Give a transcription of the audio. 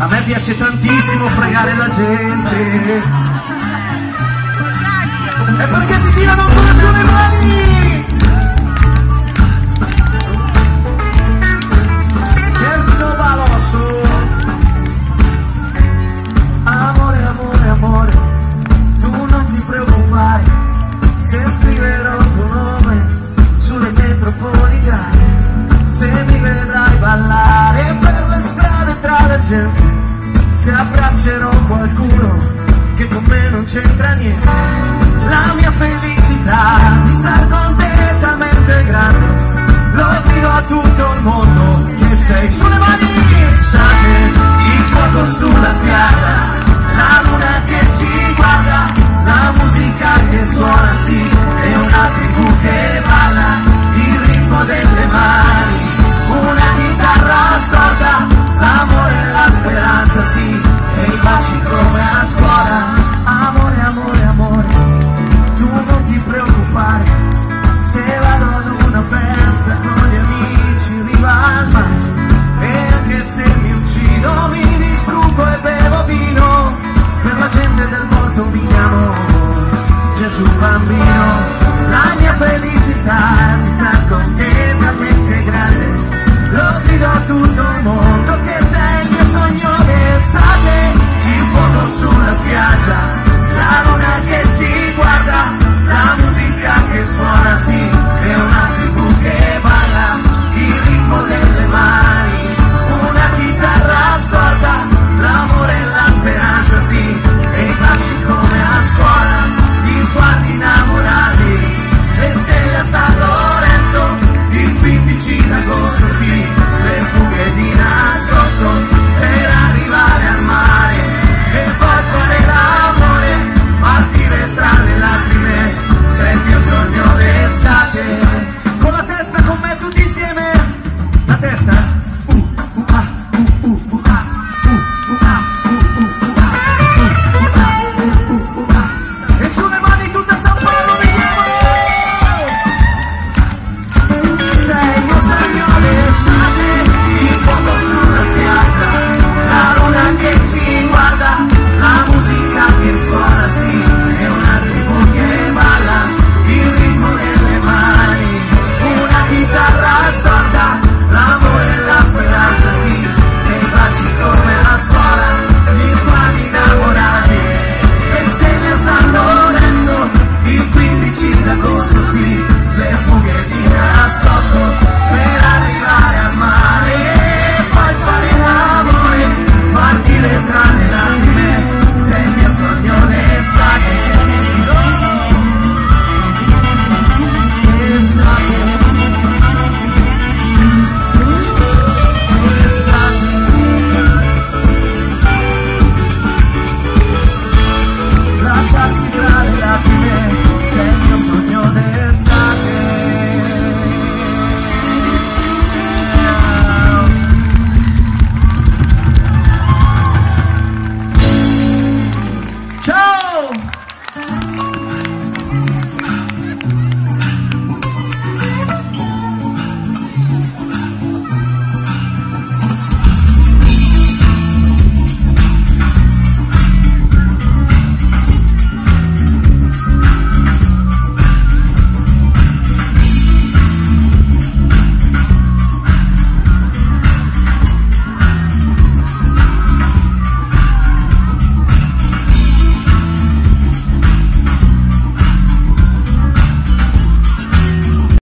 A me piace tantissimo fregare la gente. E perché si tirano ancora sulle mani? Scherzo baloso. Amore, amore, amore, tu non ti preoccupare se scriverò il tuo nome sulle metropolitane, se mi vedrai ballare per le strade tra la gente, se abbraccerò qualcuno che con me non c'entra niente. La mia felicità di star con te è talmente grande, lo dico a tutto il mondo che sei sulle mani. State